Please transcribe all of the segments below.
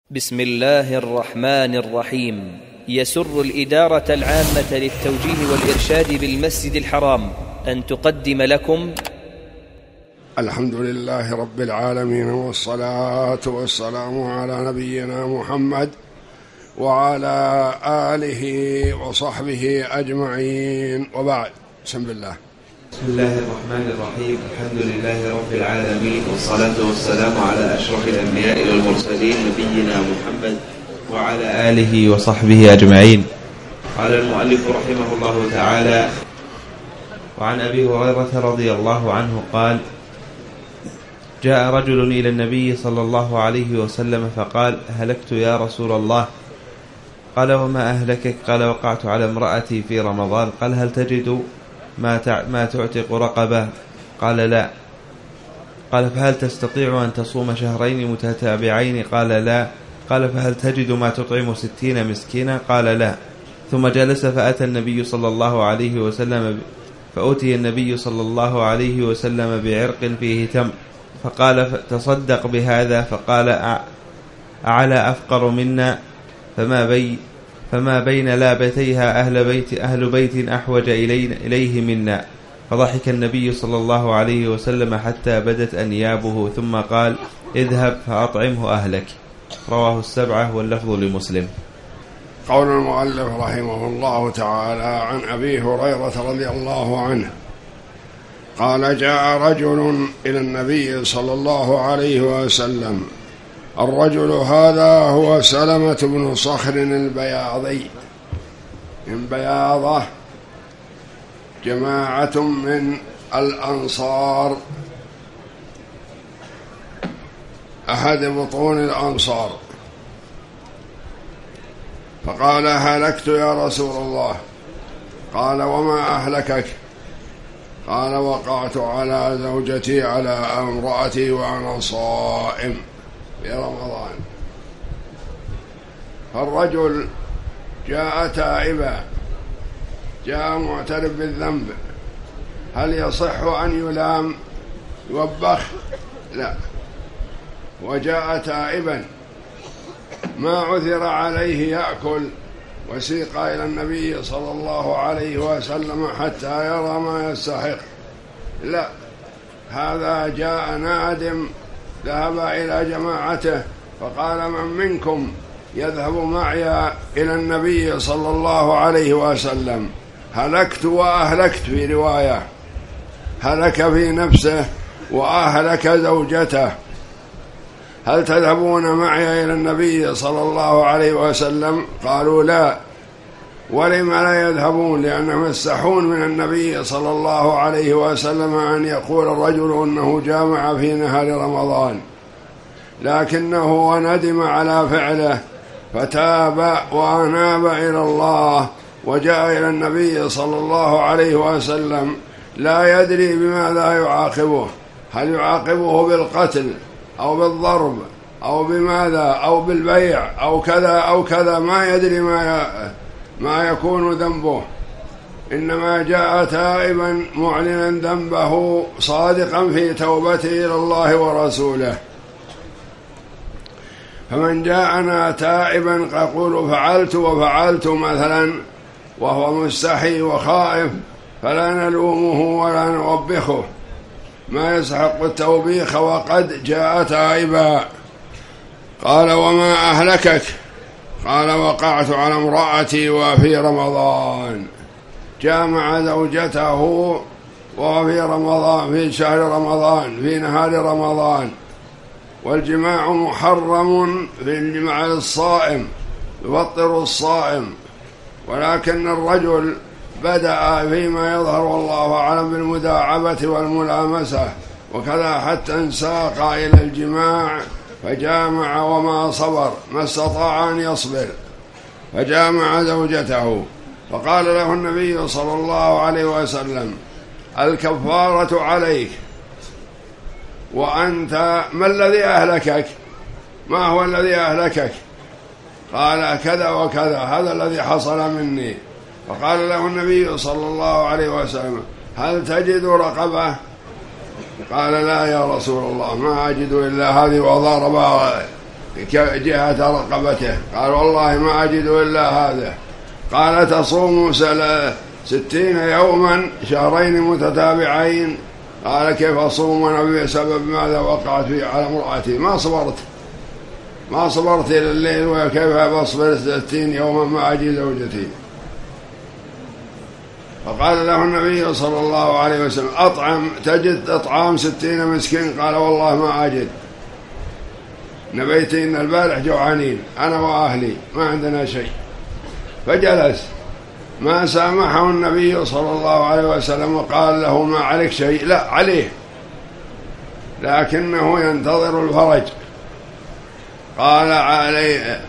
بسم الله الرحمن الرحيم. يسر الإدارة العامة للتوجيه والإرشاد بالمسجد الحرام أن تقدم لكم الحمد لله رب العالمين، والصلاة والسلام على نبينا محمد وعلى آله وصحبه أجمعين، وبعد. بسم الله الرحمن الرحيم. الحمد لله رب العالمين، والصلاة والسلام على أشرف الأنبياء والمرسلين نبينا محمد وعلى آله وصحبه أجمعين. قال المؤلف رحمه الله تعالى: وعن أبي هريرة رضي الله عنه قال: جاء رجل إلى النبي صلى الله عليه وسلم فقال: هلكت يا رسول الله. قال: وما أهلكك؟ قال: وقعت على امرأتي في رمضان. قال: هل تجد ما تعتق رقبة؟ قال: لا. قال: فهل تستطيع أن تصوم شهرين متتابعين؟ قال: لا. قال: فهل تجد ما تطعم 60 مسكينا؟ قال: لا. ثم جلس فأتي النبي صلى الله عليه وسلم بعرق فيه تمر، فقال: تصدق بهذا. فقال: أعلى أفقر منا، فما بين لابتيها أهل بيت أحوج إليه منا. فضحك النبي صلى الله عليه وسلم حتى بدت أنيابه، ثم قال: اذهب فأطعمه أهلك. رواه السبعة واللفظ لمسلم. قول المؤلف رحمه الله تعالى: عن أبي هريرة رضي الله عنه قال: جاء رجل إلى النبي صلى الله عليه وسلم. الرجل هذا هو سلمة بن صخر البياضي من بياضة، جماعة من الأنصار، أحد بطون الأنصار. فقال: هلكت يا رسول الله. قال: وما أهلكك؟ قال: وقعت على زوجتي على امرأتي وأنا صائم في رمضان. فالرجل جاء تائبا، جاء معترف بالذنب، هل يصح أن يلام يوبخ؟ لا. وجاء تائبا ما عثر عليه يأكل، وسيق إلى النبي صلى الله عليه وسلم حتى يرى ما يستحق. لا، هذا جاء نادم، ذهب إلى جماعته فقال: من منكم يذهب معي إلى النبي صلى الله عليه وسلم؟ هلكت وأهلكت، في رواية هلك في نفسه وأهلك زوجته، هل تذهبون معي إلى النبي صلى الله عليه وسلم؟ قالوا: لا. ولم لا يذهبون؟ لأنهم يستحون من النبي صلى الله عليه وسلم أن يقول الرجل أنه جامع في نهار رمضان، لكنه ندم على فعله فتاب وأناب إلى الله وجاء إلى النبي صلى الله عليه وسلم، لا يدري بماذا يعاقبه، هل يعاقبه بالقتل أو بالضرب أو بماذا أو بالبيع أو كذا أو كذا، ما يدري ما يكون ذنبه، إنما جاء تائبا معلنا ذنبه صادقا في توبته إلى الله ورسوله. فمن جاءنا تائبا يقول فعلت وفعلت مثلا وهو مستحي وخائف، فلا نلومه ولا نوبخه، ما يسحق التوبيخ وقد جاء تائبا. قال: وما أهلكك؟ قال: وقعت على امرأتي وفي رمضان. جامع زوجته وهو في رمضان، في شهر رمضان، في نهار رمضان، والجماع محرم في الجماع الصائم، يفطر الصائم، ولكن الرجل بدأ فيما يظهر والله أعلم بالمداعبة والملامسة وكذا حتى انساق إلى الجماع، فجامع وما صبر، ما استطاع أن يصبر، فجامع زوجته. فقال له النبي صلى الله عليه وسلم: الكفارة عليك، وأنت ما الذي أهلكك؟ ما هو الذي أهلكك؟ قال: كذا وكذا، هذا الذي حصل مني. فقال له النبي صلى الله عليه وسلم: هل تجد رقبة؟ قال: لا يا رسول الله، ما أجد إلا هذه، وضرب جهة رقبته. قال والله ما أجد إلا هذا. قال تصوم 60 يوما شهرين متتابعين. قال كيف أصوم وأنا بسبب ماذا وقعت في على امرأتي؟ ما صبرت إلى الليل، وكيف أصبر 60 يوما ما أجد زوجتي؟ فقال له النبي صلى الله عليه وسلم تجد إطعام 60 مسكين؟ قال والله ما أجد، نبيت إن البارح جوعانين أنا وأهلي ما عندنا شيء. فجلس، ما سامحه النبي صلى الله عليه وسلم وقال له ما عليك شيء، لا عليه، لكنه ينتظر الفرج. قال عليه.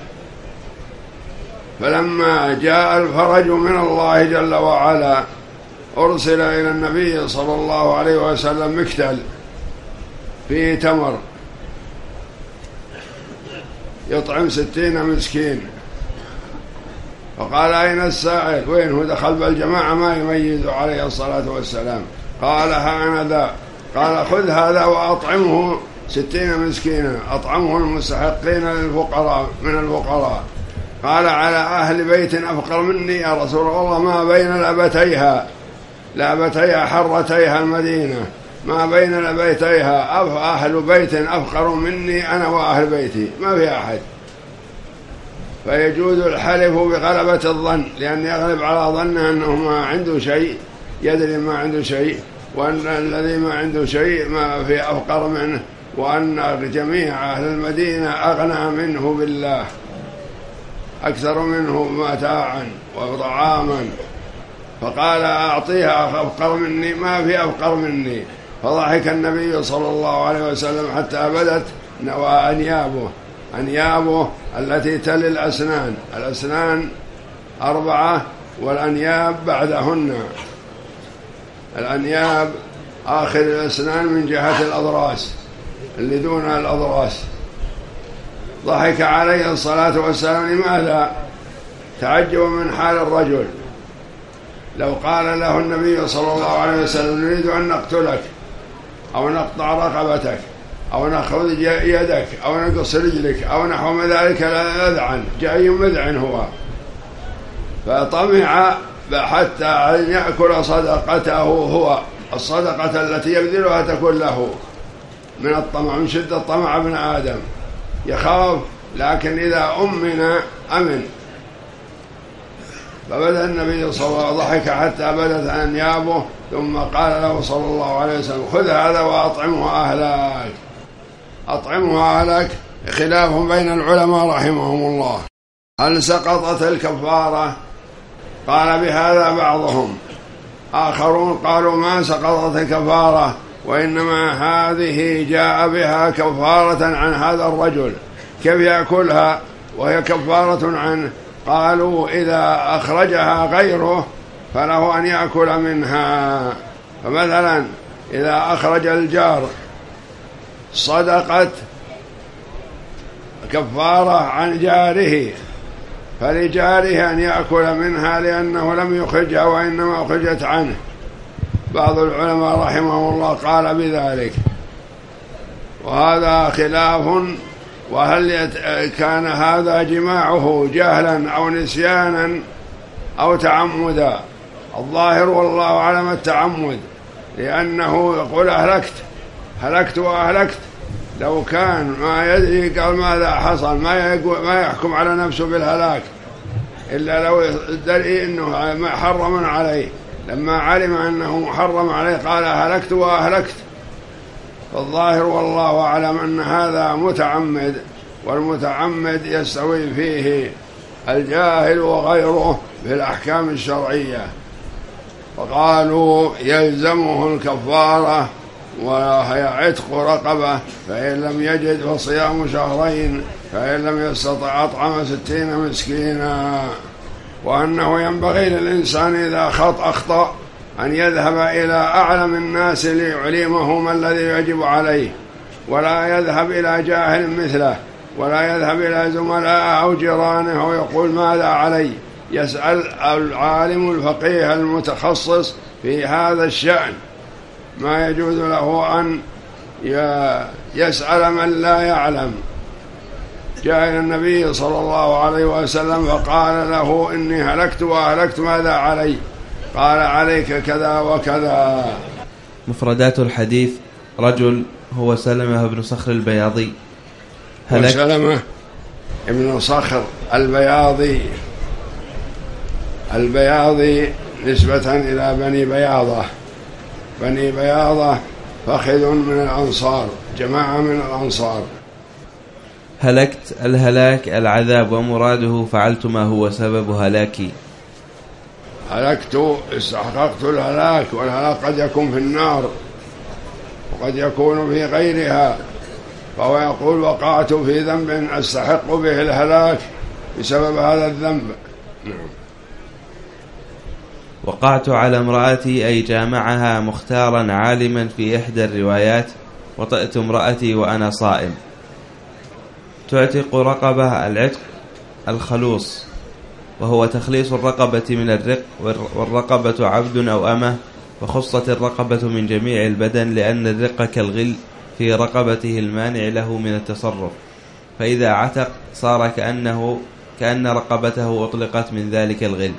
فلما جاء الفرج من الله جل وعلا أرسل إلى النبي صلى الله عليه وسلم مكتل فيه تمر يطعم 60 مسكين. فقال أين السائل؟ وين هو؟ دخل بالجماعة ما يميز عليه الصلاة والسلام. قال ها أنا ذا. قال خذ هذا وأطعمه 60 مسكينا، أطعمه المستحقين للفقراء من الفقراء. قال على أهل بيت أفقر مني يا رسول الله؟ ما بين لابتيها حرتيها المدينة، ما بين لبيتيها أهل بيت أفقر مني أنا وأهل بيتي، ما في أحد. فيجوز الحلف بغلبة الظن، لأن يغلب على ظنه أنه ما عنده شيء، يدري ما عنده شيء، وأن الذي ما عنده شيء ما في أفقر منه، وأن جميع أهل المدينة أغنى منه بالله، أكثر منه متاعا وطعاما. فقال أعطيها أفقر مني، ما في أفقر مني. فضحك النبي صلى الله عليه وسلم حتى بدت أنيابه التي تلي الأسنان 4 والأنياب بعدهن. الأنياب آخر الأسنان من جهة الأضراس اللي دون الأضراس. ضحك عليه الصلاة والسلام. لماذا؟ تعجب من حال الرجل. لو قال له النبي صلى الله عليه وسلم نريد أن نقتلك أو نقطع رقبتك أو نأخذ يدك أو نقص رجلك أو نحو ذلك لا يذعن، جاي مذعن هو. فطمع حتى أن يأكل صدقته هو، الصدقة التي يبذلها تكون له من الطمع، من شدة طمع ابن آدم يخاف، لكن إذا أمن. فبدأ النبي صلى الله عليه وسلم ضحك حتى بدت أنيابه، ثم قال له صلى الله عليه وسلم خذ هذا وأطعمه أهلك. خلاف بين العلماء رحمهم الله، هل سقطت الكفارة؟ قال بهذا بعضهم، آخرون قالوا ما سقطت الكفارة، وإنما هذه جاء بها كفارة عن هذا الرجل، كيف يأكلها وهي كفارة عنه؟ قالوا إذا أخرجها غيره فله أن يأكل منها. فمثلا إذا أخرج الجار صدقة كفارة عن جاره، فلجاره أن يأكل منها لأنه لم يخرجها وإنما أخرجت عنه. بعض العلماء رحمه الله قال بذلك، وهذا خلاف. وهل كان هذا جماعه جهلا أو نسيانا أو تعمدا؟ الظاهر والله أعلم التعمد، لأنه يقول هلكت وأهلكت. لو كان ما يدري قال ماذا حصل ما يحكم على نفسه بالهلاك، إلا لو دري أنه محرم عليه. لما علم أنه محرم عليه قال هلكت وأهلكت. فالظاهر والله أعلم أن هذا متعمد، والمتعمد يستوي فيه الجاهل وغيره في الأحكام الشرعية. فقالوا يلزمه الكفارة وهي عتق رقبة، فإن لم يجد فصيام شهرين، فإن لم يستطع أطعم 60 مسكينا. وأنه ينبغي للإنسان إذا أخطأ أن يذهب إلى أعلم الناس ليعلمه ما الذي يجب عليه، ولا يذهب إلى جاهل مثله، ولا يذهب إلى زملاء أو جيرانه ويقول ماذا علي. يسأل العالم الفقيه المتخصص في هذا الشأن. ما يجوز له أن يسأل من لا يعلم. جاء إلى النبي صلى الله عليه وسلم فقال له إني هلكت وأهلكت، ماذا علي؟ قال عليك كذا وكذا. مفردات الحديث: رجل هو سلمة بن صخر البياضي. سلمة ابن صخر البياضي، البياضي نسبة إلى بني بياضة، بني بياضة فخذ من الأنصار، جماعة من الأنصار. هلكت الهلاك العذاب، ومراده فعلت ما هو سبب هلاكي. هلكت استحققت الهلاك، والهلاك قد يكون في النار وقد يكون في غيرها، فهو يقول وقعت في ذنب أستحق به الهلاك بسبب هذا الذنب. نعم. وقعت على امرأتي أي جامعها مختارا عالما في إحدى الروايات، وطئت امرأتي وأنا صائم. تعتق رقبة العتق الخلوص، وهو تخليص الرقبة من الرق، والرقبة عبد أو أمة، وخصت الرقبة من جميع البدن لأن الرق كالغل في رقبته المانع له من التصرف، فإذا عتق صار كأن رقبته أطلقت من ذلك الغل.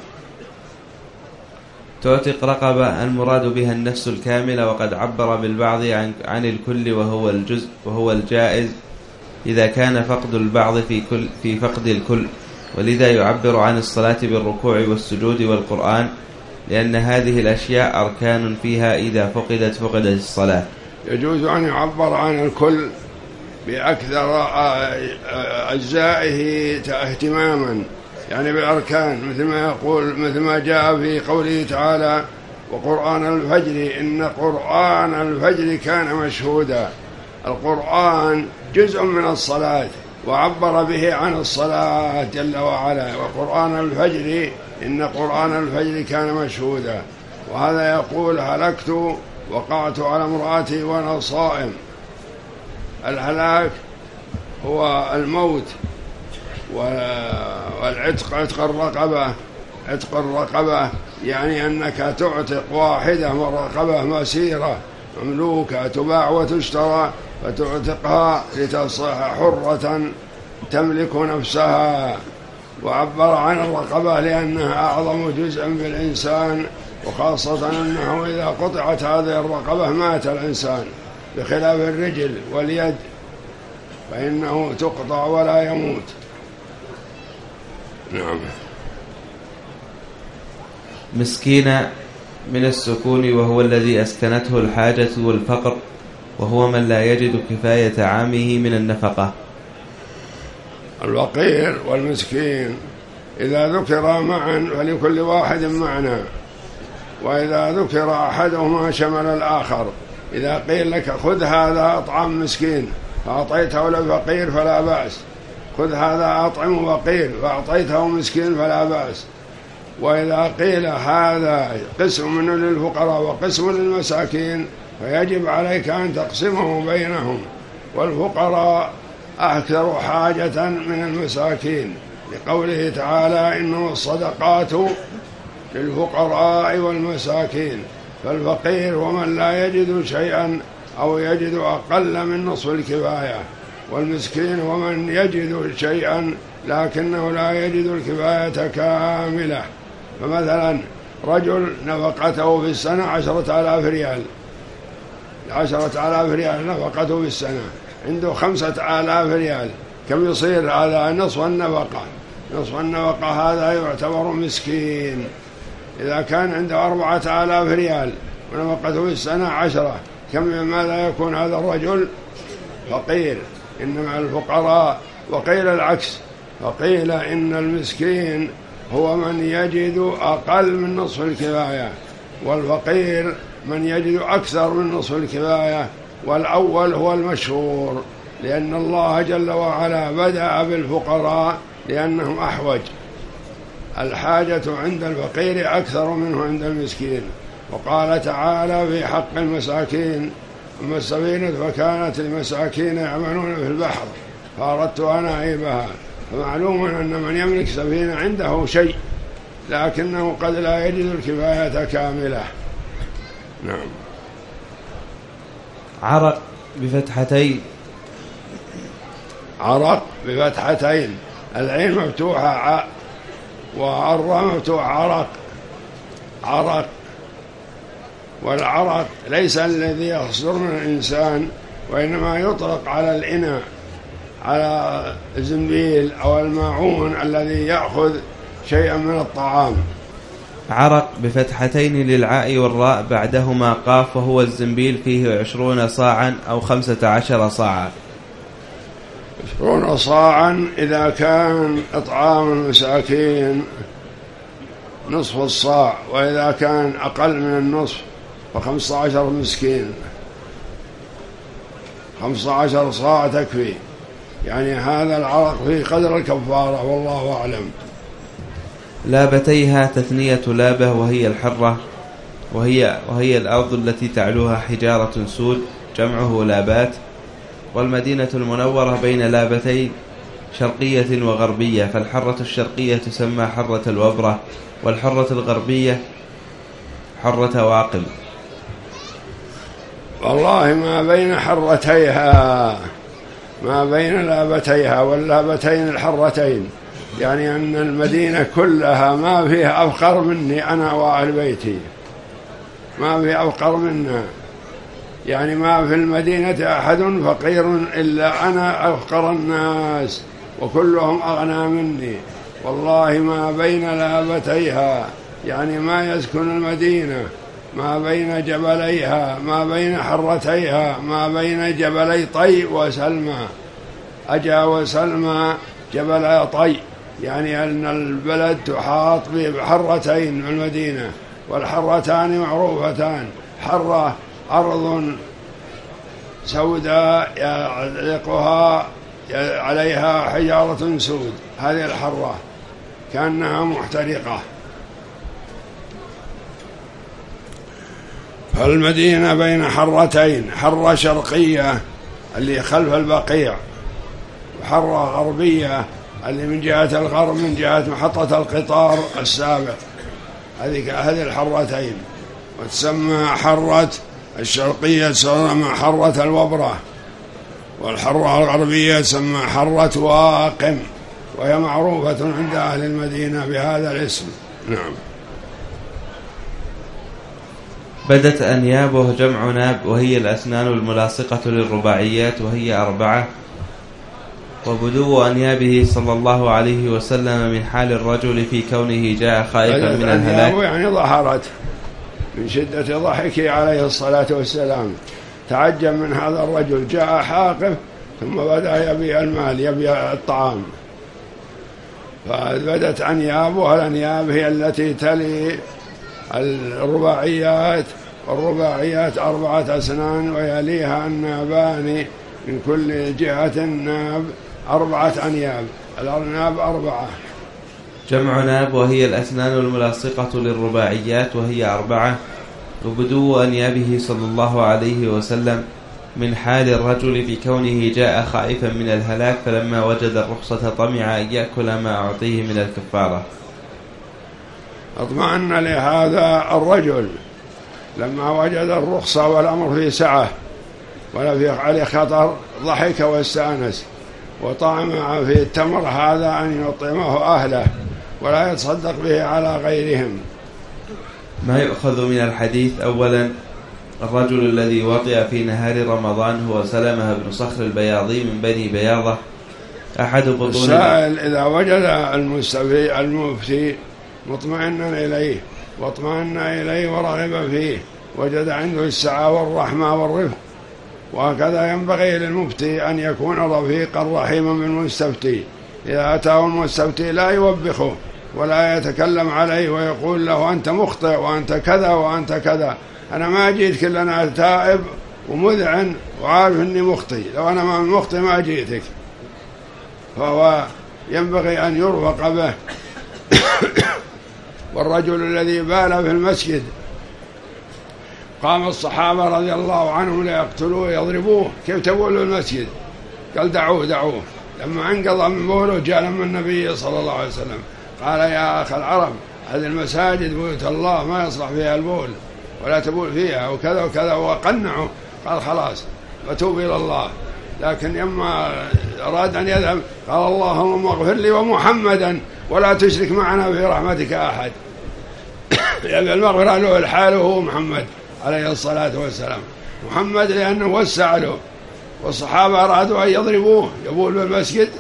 تعتق رقبة المراد بها النفس الكاملة، وقد عبر بالبعض عن الكل وهو الجزء، وهو الجائز إذا كان فقد البعض في فقد الكل، ولذا يعبر عن الصلاة بالركوع والسجود والقرآن، لأن هذه الأشياء أركان فيها إذا فقدت الصلاة. يجوز أن يعبر عن الكل بأكثر أجزائه اهتماما، يعني بالأركان، مثل ما جاء في قوله تعالى وقرآن الفجر إن قرآن الفجر كان مشهودا. القرآن جزء من الصلاة وعبر به عن الصلاة جل وعلا، وقرآن الفجر إن قرآن الفجر كان مشهودا. وهذا يقول هلكت وقعت على امرأتي وأنا صائم. الهلاك هو الموت، والعتق عتق الرقبة. عتق الرقبة يعني أنك تعتق واحدة من رقبة مسيرة مملوكة تباع وتشترى، فتعتقها لتصبح حرة تملك نفسها. وعبر عن الرقبة لأنها أعظم جزء بالإنسان، وخاصة أنه إذا قطعت هذه الرقبة مات الإنسان، بخلاف الرجل واليد فإنه تقطع ولا يموت. نعم. مسكين من السكون، وهو الذي أسكنته الحاجة والفقر، وهو من لا يجد كفاية عامه من النفقة. الفقير والمسكين إذا ذكر معا فلكل واحد معنى، وإذا ذكر أحدهما شمل الآخر. إذا قيل لك خذ هذا أطعم مسكين فأعطيته للفقير فلا بأس، خذ هذا أطعم فقير فأعطيته مسكين فلا بأس. وإذا قيل هذا قسم منه للفقراء وقسم للمساكين فيجب عليك أن تقسمه بينهم، والفقراء أكثر حاجة من المساكين، لقوله تعالى إنما الصدقات للفقراء والمساكين. فالفقير ومن لا يجد شيئا أو يجد أقل من نصف الكفاية، والمسكين ومن يجد شيئا لكنه لا يجد الكفاية كاملة. فمثلا رجل نفقته في السنة 10,000 ريال، 10,000 ريال نفقته في السنة، عنده 5,000 ريال، كم يصير هذا؟ نصف النفقة. نصف النفقة هذا يعتبر مسكين. إذا كان عنده 4,000 ريال ونفقته في السنة 10، ماذا يكون هذا الرجل؟ فقير. إنما الفقراء، وقيل العكس، فقيل إن المسكين هو من يجد أقل من نصف الكفاية، والفقير من يجد أكثر من نصف الكفاية. والأول هو المشهور، لأن الله جل وعلا بدأ بالفقراء لأنهم أحوج، الحاجة عند الفقير أكثر منه عند المسكين. وقال تعالى في حق المساكين أما السفينة فكانت لمساكين يعملون في البحر فأردت أن أعيبها. فمعلوم أن من يملك سفينة عنده شيء، لكنه قد لا يجد الكفاية كاملة. نعم. عرق بفتحتين عرق بفتحتين، العين مفتوحة ع، والراء مفتوحة عرق. عرق، والعرق ليس الذي يصدر من الإنسان، وإنما يطلق على الإناء، على الزنبيل أو الماعون الذي يأخذ شيئا من الطعام. عرق بفتحتين للعاء والراء بعدهما قاف، وهو الزنبيل فيه 20 صاعا أو 15 صاعا. 20 صاعا إذا كان إطعام المساكين نصف الصاع، وإذا كان أقل من النصف ف15 مسكين. 15 صاع تكفي، يعني هذا العرق في قدر الكفارة، والله أعلم. لابتيها تثنية لابة، وهي الحرة، وهي الأرض التي تعلوها حجارة سود، جمعه لابات. والمدينة المنورة بين لابتين شرقية وغربية، فالحرة الشرقية تسمى حرة الوبرة، والحرة الغربية حرة واقم. والله ما بين حرتيها، ما بين لابتيها واللابتين الحرتين، يعني أن المدينة كلها ما فيها أفقر مني أنا وأهل بيتي، ما في أفقر منا، يعني ما في المدينة أحد فقير إلا أنا أفقر الناس، وكلهم أغنى مني. والله ما بين لابتيها، يعني ما يسكن المدينة، ما بين جبليها، ما بين حرتيها، ما بين جبلي طي وسلمى. أجا وسلمى جبل طي، يعني أن البلد تحاط بحرتين من المدينة، والحرتان معروفتان. حرة أرض سوداء يعلقها عليها حجارة سود، هذه الحرة كأنها محترقة. فالمدينة بين حرتين، حرة شرقية اللي خلف البقيع، وحرة غربية اللي من جهة الغرب، من جهة محطة القطار السابق. هذه الحرتين، وتسمى حرة الشرقية تسمى حرة الوبرة، والحرة الغربية تسمى حرة واقم، وهي معروفة عند أهل المدينة بهذا الاسم. نعم. بدت أنيابه جمع ناب، وهي الأسنان الملاصقة للرباعيات، وهي 4. وبدو أنيابه صلى الله عليه وسلم من حال الرجل في كونه جاء خائفا من الهلاك، يعني ظهرت من شدة ضحكه عليه الصلاة والسلام، تعجب من هذا الرجل، جاء حاقف ثم بدأ يبيع المال، يبيع الطعام. فبدت أنيابه، الأنياب هي التي تلي الرباعيات، والرباعيات 4 أسنان، ويليها النابان من كل جهة ناب 4 أنياب، الأرناب 4. جمع ناب، وهي الأسنان الملاصقة للرباعيات، وهي 4. وبدو أنيابه صلى الله عليه وسلم من حال الرجل في كونه جاء خائفا من الهلاك، فلما وجد الرخصة طمع أن يأكل ما أعطيه من الكفارة. اطمأن لهذا الرجل لما وجد الرخصة والأمر في سعة ولا في عليه خطر، ضحك واستأنس، وطمع في التمر هذا أن يطعمه أهله ولا يتصدق به على غيرهم. ما يؤخذ من الحديث: أولا، الرجل الذي وطئ في نهار رمضان هو سلمة بن صخر البياضي من بني بياضة، أحد بطون السائل إذا وجد المفتي مطمئنا إليه واطمئن إليه ورغب فيه، وجد عنده السعة والرحمة والرفق، وهكذا ينبغي للمفتي أن يكون رفيقا رحيما بالمستفتي. إذا أتاه المستفتي لا يوبخه ولا يتكلم عليه ويقول له أنت مخطئ وأنت كذا وأنت كذا، أنا ما جيتك إلا أنا تائب ومذعن وعارف أني مخطئ، لو أنا ما مخطئ ما جيتك. فهو ينبغي أن يرفق به. والرجل الذي بال في المسجد قام الصحابة رضي الله عنهم ليقتلوه يضربوه، كيف تبول المسجد؟ قال دعوه. لما انقضى من بوله جاء لما النبي صلى الله عليه وسلم قال يا أخ العرب، هذه المساجد بيوت الله ما يصلح فيها البول ولا تبول فيها وكذا وكذا، وقنعه. قال خلاص بتوب إلى الله. لكن يما أراد أن يذهب قال اللهم اغفر لي ومحمدا ولا تشرك معنا في رحمتك أحد. يعني المغفرة له الحال هو محمد عليه الصلاة والسلام. محمد لأنه وسع له، والصحابة أرادوا أن يضربوه يبول بالمسجد.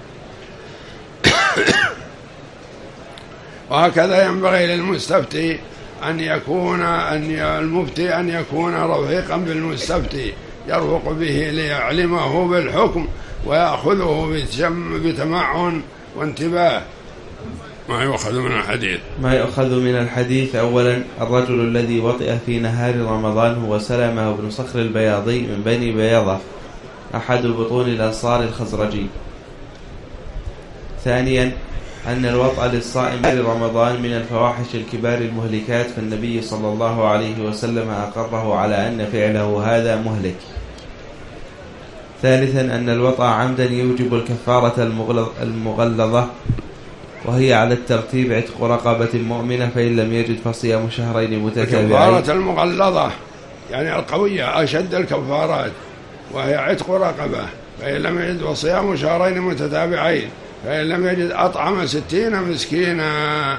وهكذا ينبغي للمستفتي المفتي أن يكون رفيقا بالمستفتي، يرفق به ليعلمه بالحكم ويأخذه بتمعن وانتباه. ما يؤخذ من الحديث أولا الرجل الذي وطئ في نهار رمضان هو سلمة بن صخر البياضي من بني بياضة أحد بطون الأنصار الخزرجي. ثانيا أن الوطأ للصائم في رمضان من الفواحش الكبار المهلكات، فالنبي صلى الله عليه وسلم أقره على أن فعله هذا مهلك. ثالثا أن الوطأ عمدا يوجب الكفارة المغلظة، وهي على الترتيب عتق رقبة مؤمنة، فإن لم يجد فصيام شهرين متتابعين. الكفارة المغلظة يعني القوية أشد الكفارات، وهي عتق رقبة، فإن لم يجد فصيام شهرين متتابعين، فإن لم يجد أطعم 60 مسكينا.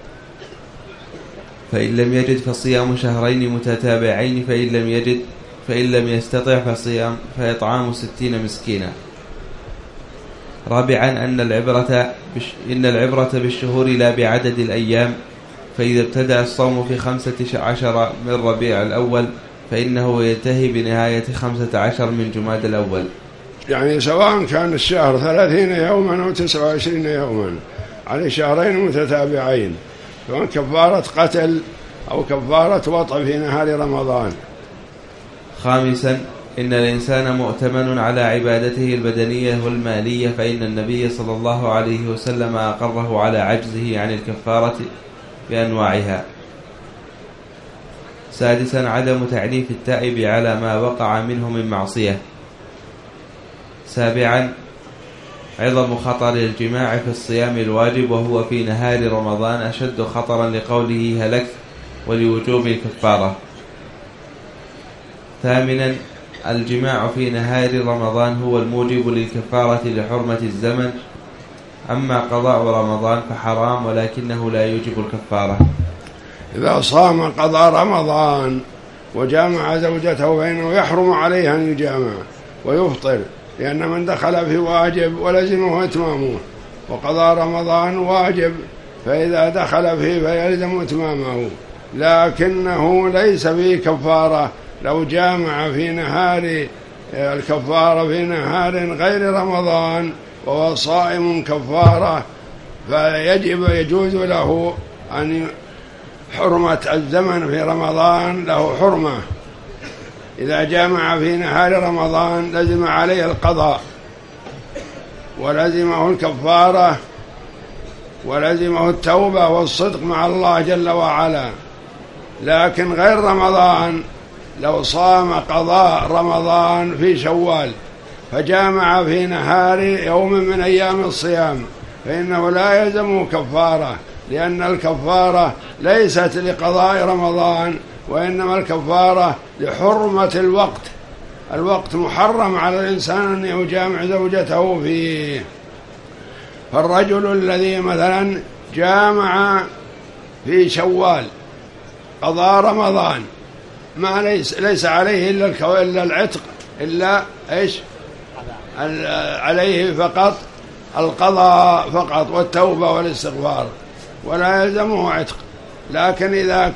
فإن لم يجد فصيام شهرين متتابعين، فإن لم يستطع فإطعام 60 مسكينا. رابعا أن العبرة بالشهور لا بعدد الأيام، فإذا ابتدأ الصوم في 15 من ربيع الأول فإنه ينتهي بنهاية 15 من جماد الأول. يعني سواء كان الشهر 30 يوما أو 29 يوما على شهرين متتابعين، سواء كفارة قتل أو كفارة وطأ في نهار رمضان. خامسا إن الإنسان مؤتمن على عبادته البدنية والمالية، فإن النبي صلى الله عليه وسلم أقره على عجزه عن الكفارة بأنواعها. سادسا عدم تعريف التائب على ما وقع منه من معصية. سابعا عظم خطر الجماع في الصيام الواجب، وهو في نهار رمضان أشد خطرا لقوله هلكت ولوجوب الكفارة. ثامنا الجماع في نهار رمضان هو الموجب للكفارة لحرمة الزمن، أما قضاء رمضان فحرام ولكنه لا يوجب الكفارة. إذا صام قضاء رمضان وجامع زوجته فإنه يحرم عليه أن يجامع ويفطر، لأن من دخل في واجب ولزمه إتمامه، وقضاء رمضان واجب، فإذا دخل فيه فيلزم إتمامه، لكنه ليس فيه كفارة لو جامع في نهار الكفارة في نهار غير رمضان وهو صائم كفارة، يجوز له أن حرمة الزمن في رمضان له حرمة. إذا جامع في نهار رمضان لزم عليه القضاء ولزمه الكفارة ولزمه التوبة والصدق مع الله جل وعلا. لكن غير رمضان لو صام قضاء رمضان في شوال فجامع في نهار يوم من أيام الصيام فإنه لا يلزمه كفارة، لأن الكفارة ليست لقضاء رمضان، وإنما الكفارة لحرمة الوقت. الوقت محرم على الإنسان أن يجامع زوجته فيه. فالرجل الذي مثلا جامع في شوال قضاء رمضان ما ليس عليه إلا العتق، إلا إيش عليه فقط القضاء فقط والتوبة والاستغفار، ولا يلزمه عتق. لكن إذا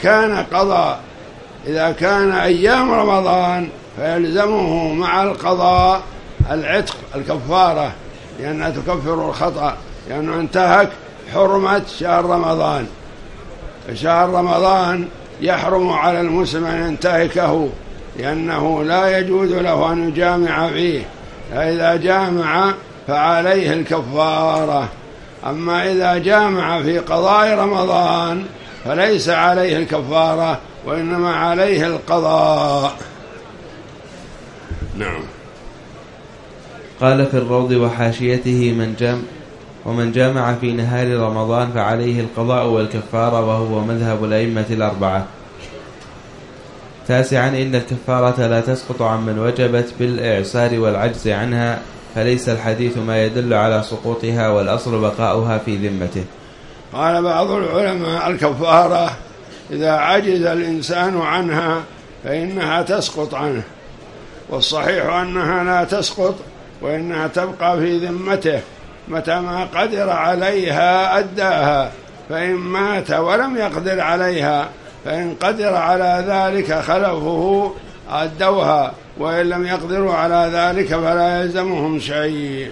كان أيام رمضان فيلزمه مع القضاء العتق الكفارة، لأنها تكفر الخطأ، لأنه انتهك حرمة شهر رمضان. شهر رمضان يحرم على المسلم أن ينتهكه، لأنه لا يجوز له أن يجامع فيه، فإذا جامع فعليه الكفارة. أما إذا جامع في قضاء رمضان فليس عليه الكفارة، وإنما عليه القضاء. نعم. قال في الروض وحاشيته ومن جامع في نهار رمضان فعليه القضاء والكفارة، وهو مذهب الأئمة الأربعة. تاسعا إن الكفارة لا تسقط عمن وجبت بالإعسار والعجز عنها، فليس الحديث ما يدل على سقوطها والأصل بقاؤها في ذمته. قال بعض العلماء الكفارة إذا عجز الإنسان عنها فإنها تسقط عنه، والصحيح أنها لا تسقط وإنها تبقى في ذمته، متى ما قدر عليها أداها، فإن مات ولم يقدر عليها فإن قدر على ذلك خلفه أدوها، وإن لم يقدروا على ذلك فلا يلزمهم شيء.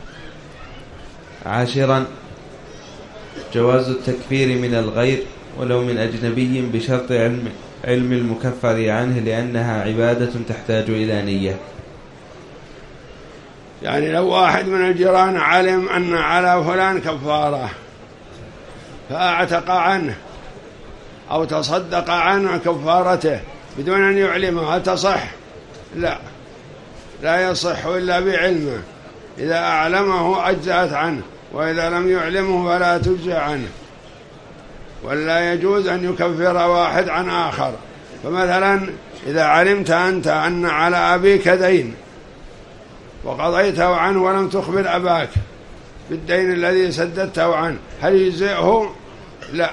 10 جواز التكفير من الغير ولو من أجنبي بشرط علم المكفر عنه، لأنها عبادة تحتاج إلى نية. يعني لو واحد من الجيران علم أن على فلان كفارة فأعتق عنه أو تصدق عنه كفارته بدون أن يعلمه، هل تصح؟ لا يصح إلا بعلمه، إذا أعلمه أجزأت عنه، وإذا لم يعلمه فلا تجزى عنه. ولا يجوز أن يكفر واحد عن آخر. فمثلا إذا علمت أنت أن على أبيك دين وقضيته عنه ولم تخبر أباك بالدين الذي سددته عنه، هل يجزئه؟ لا.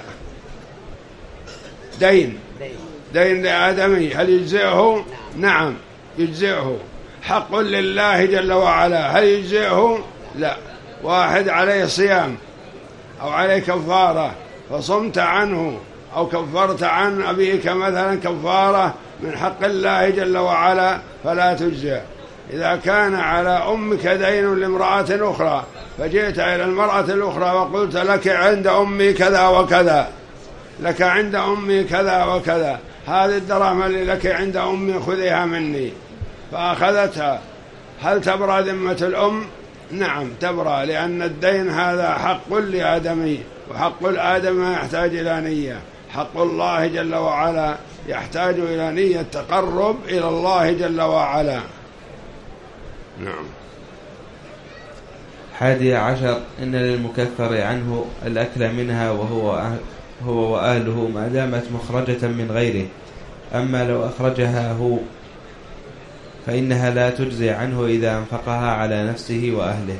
دين لآدمي، هل يجزئه؟ نعم يجزئه. حق لله جل وعلا، هل يجزئه؟ لا. واحد عليه صيام أو عليه كفارة فصمت عنه أو كفرت عن أبيك مثلا كفارة من حق الله جل وعلا فلا تجزئ. إذا كان على أمك دين لامرأة أخرى فجئت إلى المرأة الأخرى وقلت لك عند أمي كذا وكذا، لك عند أمي كذا وكذا، هذه الدراهم اللي لك عند أمي خذيها مني، فأخذتها، هل تبرأ ذمة الأم؟ نعم تبرأ، لأن الدين هذا حق لآدمي، وحق الآدم يحتاج إلى نية، حق الله جل وعلا يحتاج إلى نية تقرب إلى الله جل وعلا. نعم. 11 إن للمكفر عنه الأكل منها هو وأهله ما دامت مخرجة من غيره، أما لو أخرجها هو فإنها لا تجزي عنه إذا أنفقها على نفسه وأهله.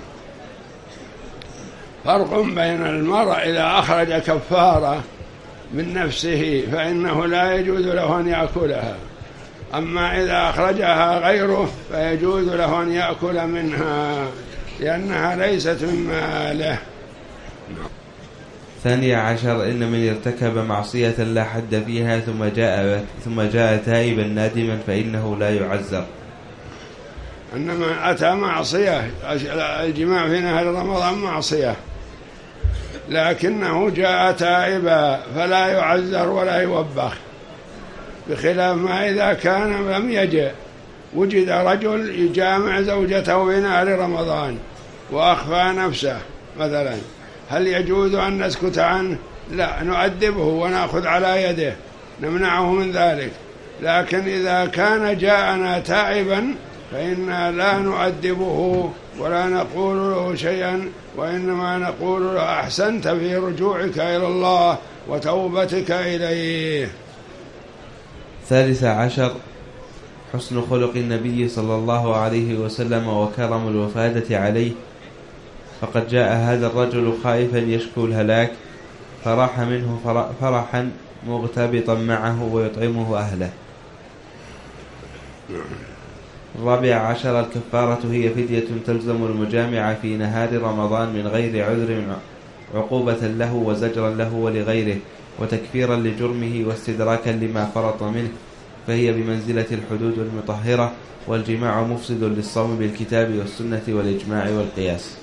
فرق بين المرء إذا أخرج كفارة من نفسه فإنه لا يجوز له أن يأكلها، أما إذا أخرجها غيره فيجوز له أن يأكل منها لأنها ليست من ماله. 12 إن من ارتكب معصية لا حد فيها ثم جاء تائبا نادما فإنه لا يعذر. إنما أتى معصية، الجماع في نهار رمضان معصية، لكنه جاء تائبا فلا يعذر ولا يوبخ، بخلاف ما إذا كان لم يجئ، وجد رجل يجامع زوجته في نهار رمضان وأخفى نفسه مثلا، هل يجوز أن نسكت عنه؟ لا، نؤدبه ونأخذ على يده نمنعه من ذلك. لكن إذا كان جاءنا تائبا فإنا لا نؤدبه ولا نقول له شيئا، وإنما نقول له أحسنت في رجوعك إلى الله وتوبتك إليه. 13 حسن خلق النبي صلى الله عليه وسلم وكرم الوفادة عليه، فقد جاء هذا الرجل خائفا يشكو الهلاك فراح منه فرحا مغتبطا معه ويطعمه أهله. 14 الكفارة هي فدية تلزم المجامع في نهار رمضان من غير عذر عقوبة له وزجرا له ولغيره وتكفيرا لجرمه واستدراكا لما فرط منه، فهي بمنزلة الحدود المطهرة، والجماع مفسد للصوم بالكتاب والسنة والإجماع والقياس.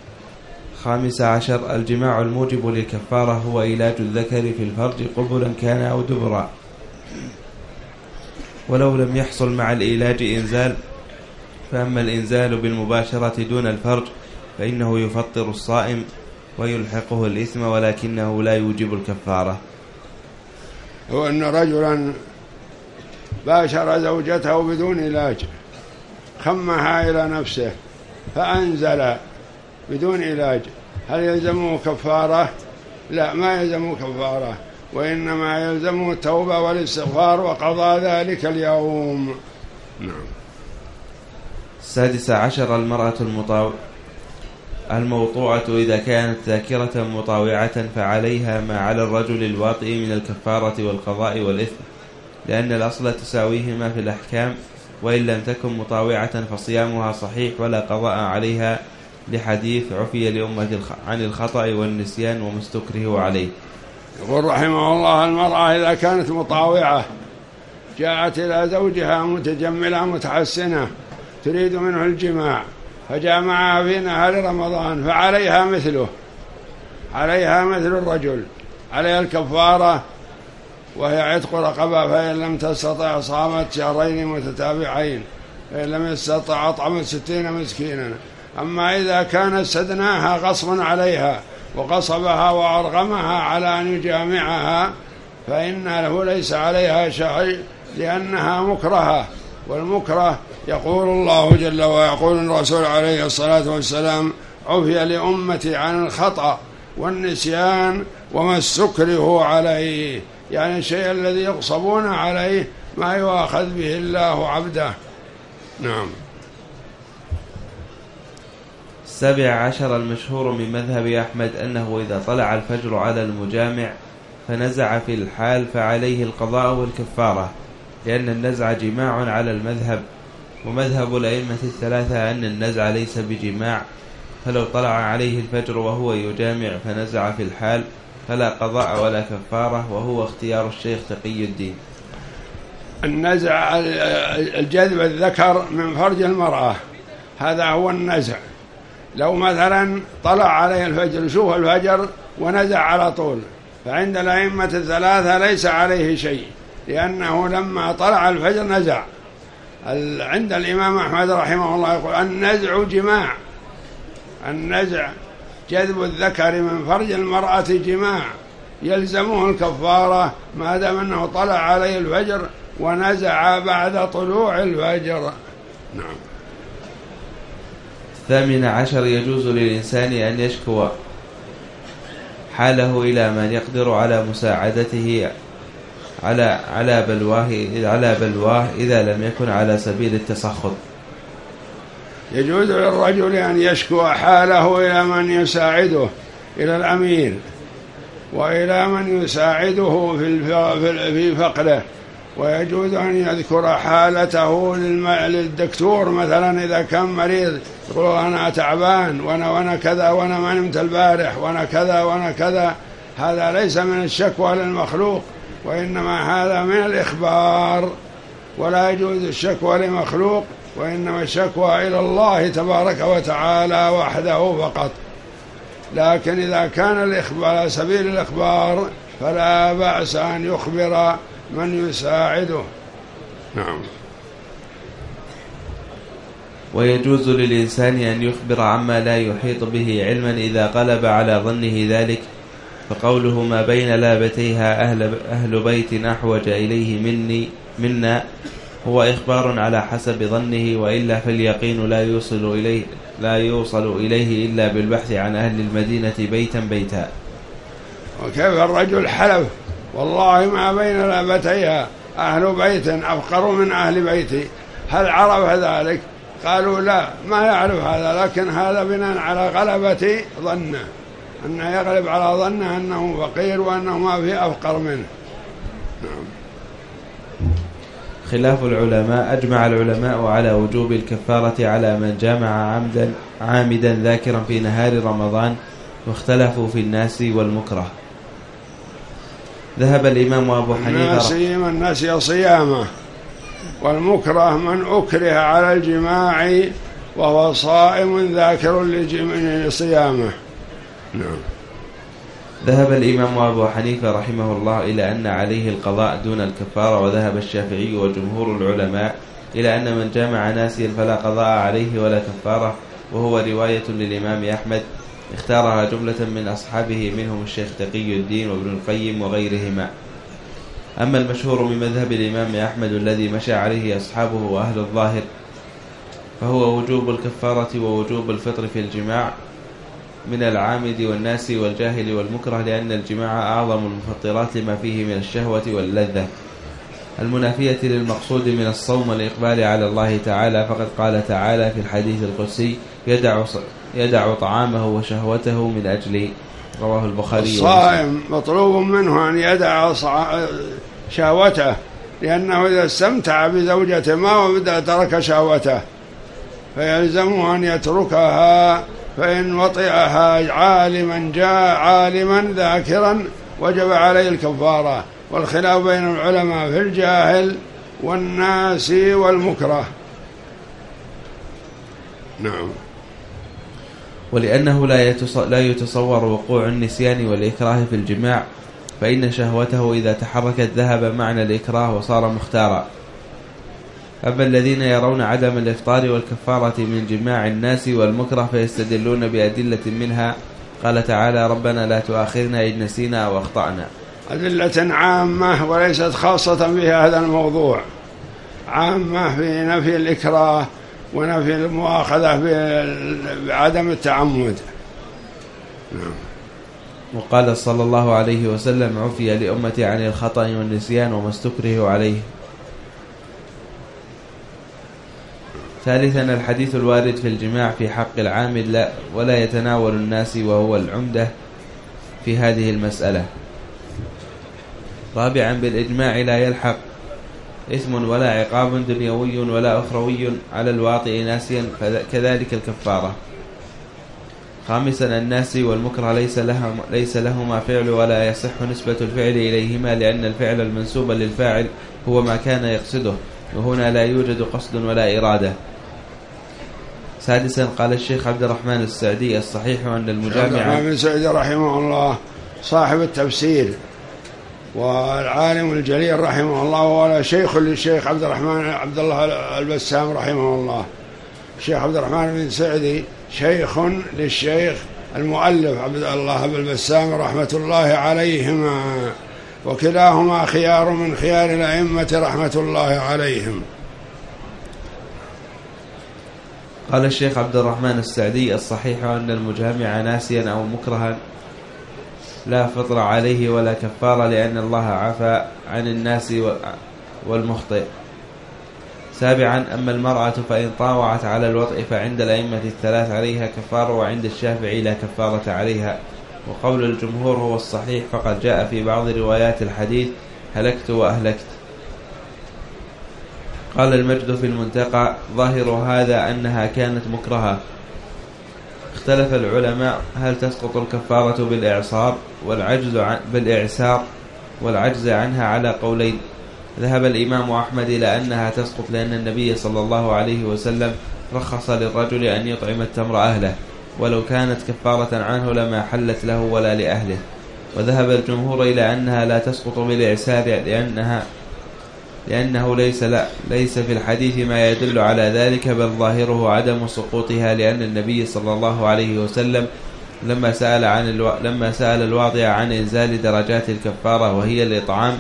15 الجماع الموجب للكفارة هو علاج الذكر في الفرج قبلا كان أو دبرا، ولو لم يحصل مع العلاج إنزال، فأما الإنزال بالمباشرة دون الفرج فإنه يفطر الصائم ويلحقه الإثم ولكنه لا يوجب الكفارة. هو أن رجلا باشر زوجته بدون علاج، خمها إلى نفسه فأنزل بدون علاج، هل يلزمه كفارة؟ لا، ما يلزمه كفارة، وإنما يلزمه التوبة والاستغفار وقضاء ذلك اليوم. نعم. 16 المرأة الموطوعة إذا كانت ذاكرة مطاوعة فعليها ما على الرجل الواطئ من الكفارة والقضاء والإثم، لأن الأصل تساويهما في الأحكام، وإن لم تكن مطاوعة فصيامها صحيح ولا قضاء عليها، لحديث عفي لأمة عن الخطأ والنسيان وما استكره عليه. يقول رحمه الله: المرأة إذا كانت مطاوعة جاءت إلى زوجها متجملة متحسنة تريد منه الجماع، فجامعها في نهار رمضان، فعليها مثله، عليها مثل الرجل، عليها الكفارة وهي عتق رقبة، فإن لم تستطع صامت شهرين متتابعين، فإن لم يستطع أطعمت 60 مسكينا. أما إذا كان استدناها غصبا عليها وغصبها وأرغمها على أن يجامعها فإنه ليس عليها شيء، لأنها مكرهة، والمكره يقول الله جل وعلا، يقول الرسول عليه الصلاة والسلام: عفي لأمتي عن الخطأ والنسيان وما استكره عليه، يعني الشيء الذي يغصبون عليه ما يؤاخذ به الله عبده. نعم. 17 المشهور من مذهب أحمد أنه إذا طلع الفجر على المجامع فنزع في الحال فعليه القضاء والكفارة، لأن النزع جماع على المذهب، ومذهب الأئمة الثلاثة أن النزع ليس بجماع، فلو طلع عليه الفجر وهو يجامع فنزع في الحال فلا قضاء ولا كفارة، وهو اختيار الشيخ تقي الدين. النزع الجذب الذكر من فرج المرأة، هذا هو النزع. لو مثلا طلع عليه الفجر، شوف الفجر ونزع على طول، فعند الأئمة الثلاثة ليس عليه شيء، لأنه لما طلع الفجر نزع. عند الإمام أحمد رحمه الله يقول: النزع جماع، النزع جذب الذكر من فرج المرأة جماع، يلزمه الكفارة ما دام أنه طلع عليه الفجر ونزع بعد طلوع الفجر. نعم. 18 يجوز للإنسان أن يشكو حاله إلى من يقدر على مساعدته على بلواه إذا لم يكن على سبيل التسخط. يجوز للرجل أن يشكو حاله إلى من يساعده، إلى الأمير، وإلى من يساعده في فقره، ويجوز أن يذكر حالته للدكتور مثلا إذا كان مريض، يقول: أنا تعبان وأنا كذا وأنا ما نمت البارح وأنا كذا وأنا كذا. هذا ليس من الشكوى للمخلوق، وإنما هذا من الإخبار، ولا يجوز الشكوى لمخلوق، وإنما الشكوى إلى الله تبارك وتعالى وحده فقط. لكن إذا كان الإخبار على سبيل الإخبار فلا بأس أن يخبر من يساعده. نعم. ويجوز للإنسان أن يخبر عما لا يحيط به علما إذا غلب على ظنه ذلك، فقوله: ما بين لابتيها أهل بيت أحوج إليه منا، هو إخبار على حسب ظنه، وإلا فاليقين لا يوصل إليه إلا بالبحث عن أهل المدينة بيتا بيتا. وكيف الرجل حلف: والله ما بين لابتيها أهل بيت أفقر من أهل بيتي، هل عرف ذلك؟ قالوا: لا، ما يعرف هذا، لكن هذا بناء على غلبة ظنه، أنه يغلب على ظنه أنه فقير وأنه ما في أفقر منه. نعم. خلاف العلماء. أجمع العلماء على وجوب الكفارة على من جامع عامدا ذاكرا في نهار رمضان، واختلفوا في الناس والمكره. ذهب الإمام أبو حنيفة من نسي صيامه، والمكره من أكره على الجماع وهو صائم ذاكر لصيامه. نعم. ذهب الإمام أبو حنيفة رحمه الله إلى أن عليه القضاء دون الكفارة، وذهب الشافعي وجمهور العلماء إلى أن من جامع ناسيا فلا قضاء عليه ولا كفارة، وهو رواية للإمام أحمد اختارها جملة من أصحابه منهم الشيخ تقي الدين وابن القيم وغيرهما. أما المشهور من مذهب الإمام أحمد الذي مشى عليه أصحابه وأهل الظاهر فهو وجوب الكفارة ووجوب الفطر في الجماع من العامد والناس والجاهل والمكره، لأن الجماع أعظم المفطرات لما فيه من الشهوة واللذة. المنافية للمقصود من الصوم والإقبال على الله تعالى، فقد قال تعالى في الحديث القدسي: يدع طعامه وشهوته من أجلي، رواه البخاري. الصائم مطلوب منه أن يدع شهوته، لأنه إذا استمتع بزوجته ما ترك شهوته، فيلزمه أن يتركها، فإن وطئها عالما جاء عالما ذاكرا وجب عليه الكفارة. والخلاف بين العلماء في الجاهل والناس والمكره. نعم. ولأنه لا يتصور وقوع النسيان والإكراه في الجماع، فإن شهوته إذا تحركت ذهب معنى الإكراه وصار مختارا. أما الذين يرون عدم الإفطار والكفارة من جماع الناس والمكره فيستدلون بأدلة منها. قال تعالى: ربنا لا تؤاخذنا إن نسينا أو أخطأنا. أدلة عامة وليست خاصة في هذا الموضوع، عامة في نفي الإكراه ونفي المؤاخذة بعدم التعمد. وقال صلى الله عليه وسلم: عفي لأمتي عن الخطأ والنسيان وما استكره عليه. ثالثا، الحديث الوارد في الجماع في حق العامل ولا يتناول الناس، وهو العمدة في هذه المسألة. رابعا، بالإجماع لا يلحق إثم ولا عقاب دنيوي ولا أخروي على الواطئ ناسيا، كذلك الكفارة. خامسا، الناس والمكره ليس لهما فعل ولا يصح نسبة الفعل إليهما، لأن الفعل المنسوب للفاعل هو ما كان يقصده، وهنا لا يوجد قصد ولا إرادة. سادسا، قال الشيخ عبد الرحمن السعدي: الصحيح أن المجامع. عبد الرحمن السعدي رحمه الله صاحب التفسير والعالم الجليل رحمه الله، ولا شيخ للشيخ عبد الرحمن عبد الله البسام رحمه الله. الشيخ عبد الرحمن بن سعدي شيخ للشيخ المؤلف عبد الله بن البسام رحمة الله عليهما، وكلاهما خيار من خيار الأئمة رحمة الله عليهم. قال الشيخ عبد الرحمن السعدي: الصحيح أن المجامع ناسيا أو مكرها لا فطر عليه ولا كفارة، لأن الله عفى عن الناس والمخطئ. سابعا، أما المرأة فإن طاوعت على الوطء فعند الأئمة الثلاث عليها كفارة، وعند الشافعي لا كفارة عليها، وقول الجمهور هو الصحيح، فقد جاء في بعض روايات الحديث: هلكت وأهلكت. قال المجد في المنتقى: ظاهر هذا أنها كانت مكرهة. اختلف العلماء هل تسقط الكفارة بالإعسار والعجز عنها على قولين. ذهب الإمام أحمد إلى أنها تسقط، لأن النبي صلى الله عليه وسلم رخص للرجل أن يطعم التمر أهله، ولو كانت كفارة عنه لما حلت له ولا لأهله. وذهب الجمهور إلى أنها لا تسقط بالإعسار، لأنه ليس في الحديث ما يدل على ذلك، بل ظاهره عدم سقوطها، لأن النبي صلى الله عليه وسلم لما سأل الواضع عن إنزال درجات الكفارة وهي الإطعام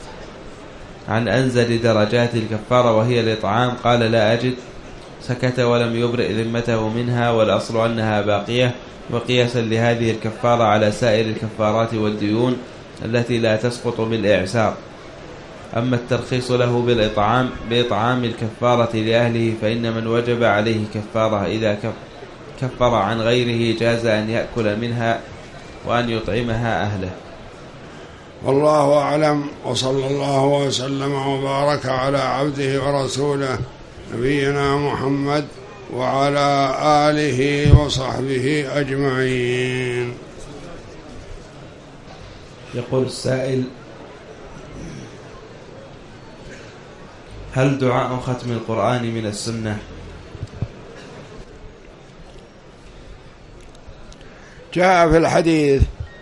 وهي الإطعام قال: لا أجد، سكت ولم يبرئ ذمته منها، والأصل أنها باقية، وقياسا لهذه الكفارة على سائر الكفارات والديون التي لا تسقط بالإعسار. أما الترخيص له بإطعام الكفارة لأهله، فإن من وجب عليه كفارة إذا كفر عن غيره جاز أن يأكل منها وأن يطعمها أهله. والله أعلم، وصلى الله وسلم وبارك على عبده ورسوله نبينا محمد وعلى آله وصحبه أجمعين. يقول السائل: هل دعاء ختم القرآن من السنة؟ جاء في الحديث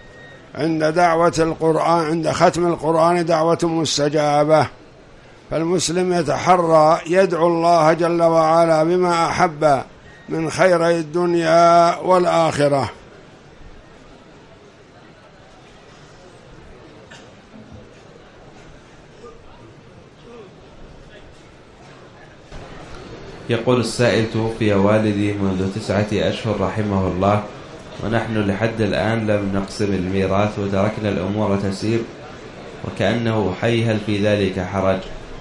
عند ختم القرآن دعوة مستجابة، فالمسلم يتحرى يدعو الله جل وعلا بما أحب من خير الدنيا والآخرة. يقول السائل: توفي والدي منذ 9 أشهر رحمه الله، ونحن لحد الآن لم نقسم الميراث وتركنا الأمور تسير وكأنه حي، هل في ذلك حرج؟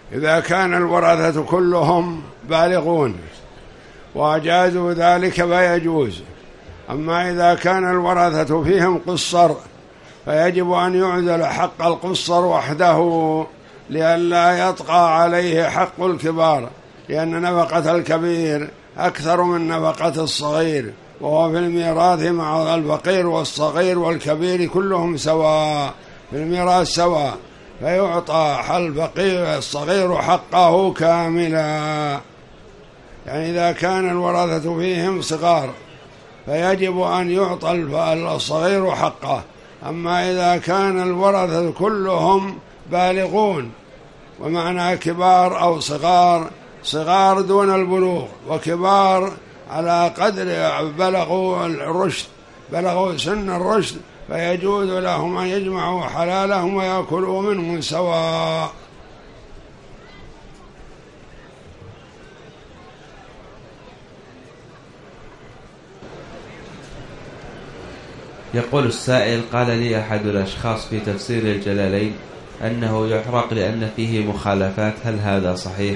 إذا كان الورثة كلهم بالغون وأجازوا ذلك فيجوز. أما إذا كان الورثة فيهم قصر فيجب أن يعزل حق القصر وحده لئلا يطغى عليه حق الكبار، لأن نفقة الكبير أكثر من نفقة الصغير، وهو في الميراث مع الفقير والصغير والكبير كلهم سواء في الميراث سواء، فيعطى الفقير الصغير حقه كاملا. يعني إذا كان الورثة فيهم صغار فيجب أن يعطى الصغير حقه. أما إذا كان الورثة كلهم بالغون، ومعنى كبار أو صغار، صغار دون البلوغ وكبار على قدر بلغوا الرشد، بلغوا سن الرشد، فيجوز لهم أن يجمعوا حلالهم ويأكلوا منهم سواء. يقول السائل: قال لي أحد الأشخاص في تفسير الجلالين أنه يحرق لأن فيه مخالفات، هل هذا صحيح؟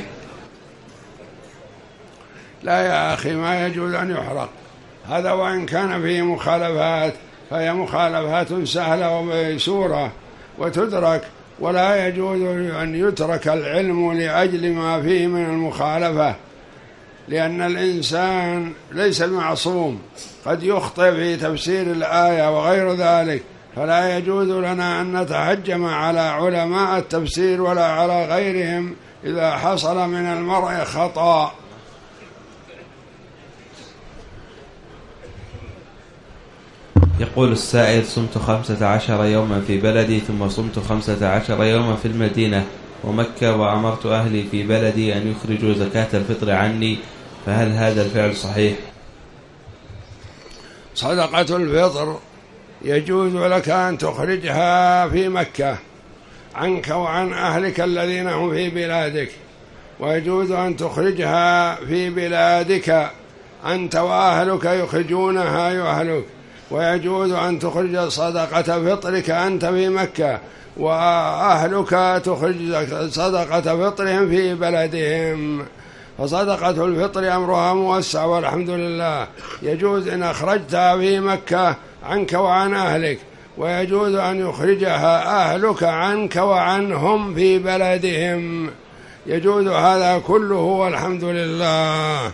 لا يا أخي، ما يجوز أن يحرق هذا، وإن كان فيه مخالفات فهي مخالفات سهلة وميسورة وتدرك، ولا يجوز أن يترك العلم لأجل ما فيه من المخالفة، لأن الإنسان ليس معصوم، قد يخطئ في تفسير الآية وغير ذلك، فلا يجوز لنا أن نتهجم على علماء التفسير ولا على غيرهم إذا حصل من المرء خطأ. يقول السائل: صمت 15 يوما في بلدي، ثم صمت 15 يوما في المدينة ومكة، وأمرت أهلي في بلدي أن يخرجوا زكاة الفطر عني، فهل هذا الفعل صحيح؟ صدقة الفطر يجوز لك أن تخرجها في مكة عنك وعن أهلك الذين هم في بلادك، ويجوز أن تخرجها في بلادك أنت وأهلك يخرجونها أهلك، ويجوز أن تخرج صدقة فطرك أنت في مكة وأهلك تخرج صدقة فطرهم في بلدهم. فصدقة الفطر أمرها موسع والحمد لله، يجوز إن أخرجتها في مكة عنك وعن أهلك، ويجوز أن يخرجها أهلك عنك وعنهم في بلدهم، يجوز هذا كله والحمد لله.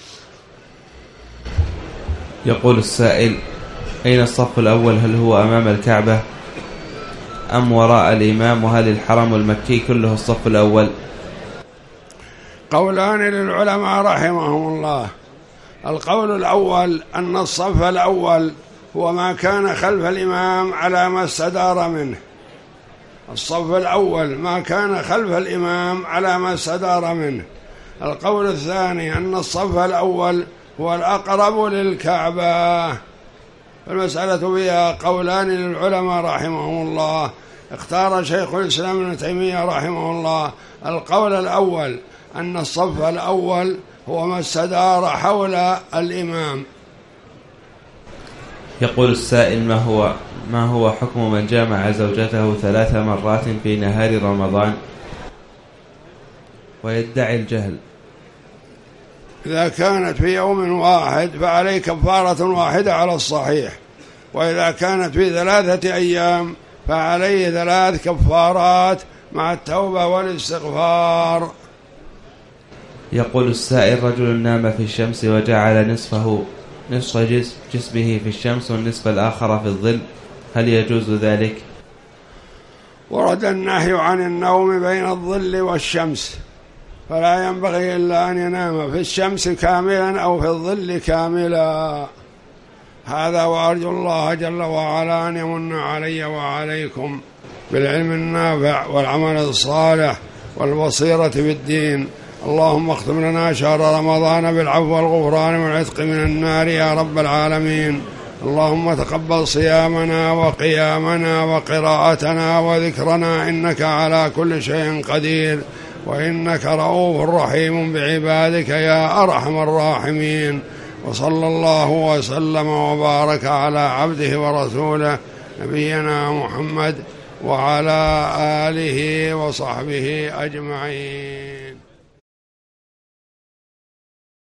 يقول السائل: أين الصف الأول؟ هل هو أمام الكعبة أم وراء الإمام؟ وهل الحرم المكي كله الصف الأول؟ قولان للعلماء رحمهم الله. القول الأول أن الصف الأول هو ما كان خلف الإمام على ما استدار منه، الصف الأول ما كان خلف الإمام على ما استدار منه. القول الثاني أن الصف الأول هو الأقرب للكعبة. المسألة فيها قولان للعلماء رحمهم الله. اختار شيخ الإسلام ابن تيمية رحمه الله القول الأول أن الصف الأول هو ما استدار حول الإمام. يقول السائل: ما هو حكم من جامع زوجته 3 مرات في نهار رمضان ويدعي الجهل؟ إذا كانت في يوم واحد فعليه كفارة واحدة على الصحيح، وإذا كانت في 3 أيام فعليه 3 كفارات مع التوبة والاستغفار. يقول السائل: رجل نام في الشمس وجعل نصف جسمه في الشمس والنصف الآخر في الظل، هل يجوز ذلك؟ ورد النهي عن النوم بين الظل والشمس، فلا ينبغي إلا أن ينام في الشمس كاملا أو في الظل كاملا. هذا وأرجو الله جل وعلا أن يمن علي وعليكم بالعلم النافع والعمل الصالح والبصيرة بالدين. اللهم اختم لنا شهر رمضان بالعفو والغفران والعتق من النار يا رب العالمين. اللهم تقبل صيامنا وقيامنا وقراءتنا وذكرنا، إنك على كل شيء قدير، وإنك رؤوف رحيم بعبادك يا أرحم الراحمين. وصلى الله وسلم وبارك على عبده ورسوله نبينا محمد وعلى آله وصحبه أجمعين.